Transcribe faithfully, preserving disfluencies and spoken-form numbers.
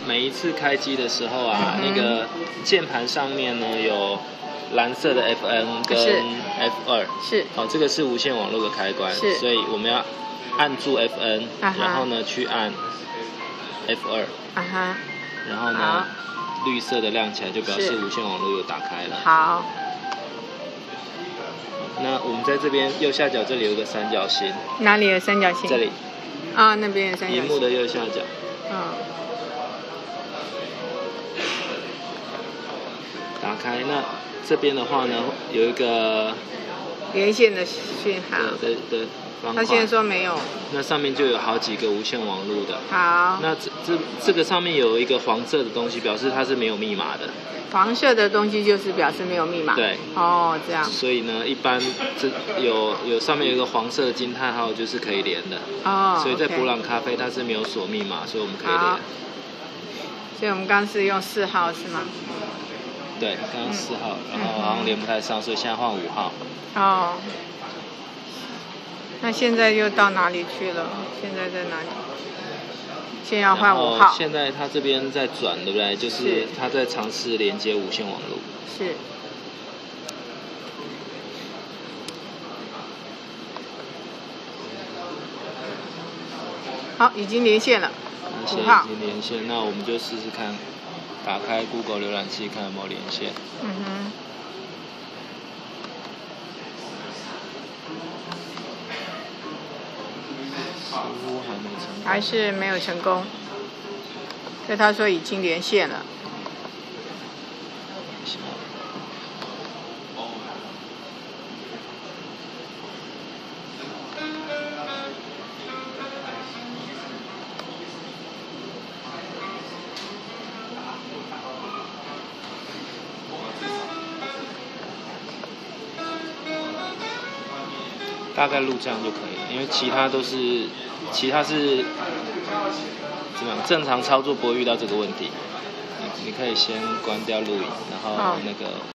每一次开机的时候啊， 嗯、 那个键盘上面呢有蓝色的 F N 跟 F 二， 是， 好、哦，这个是无线网络的开关， 是， 所以我们要按住 F N，、 啊、 然后呢去按 F 二， 啊哈， 然后呢绿色的亮起来就表示无线网络又打开了。 好。 那我们在这边右下角这里有一个三角形， 哪里有三角形？ 这里。 啊，那边有三角形。 屏幕的右下角。 嗯。 打开，那这边的话呢，有一个连线的讯号。 对对对。 他现在说没有。 那上面就有好几个无线网络的。 好。 那这这这个上面有一个黄色的东西，表示它是没有密码的。 黄色的东西就是表示没有密码。 对。 哦，这样。所以呢，一般这有有上面有一个黄色的惊叹号，就是可以连的。 哦。 所以在 okay. 伯朗咖啡它是没有锁密码，所以我们可以连。 所以我们刚刚是用四号是吗？ 对，刚刚四号，嗯、然后好像连不太上，所以现在换五号。 哦。那现在又到哪里去了？现在在哪里？现在要换五号。 现在它这边在转，对不对？就是它在尝试连接无线网络。 是。好，已经连线了。 五号。已经连线，那我们就试试看，打开 Google 浏览器看有没有连线。 嗯哼。还是没有成功，所以他说已经连线了。 大概录这样就可以了，因为其他都是，其他是怎么样？正常操作不会遇到这个问题。你你可以先关掉录影，然后那个。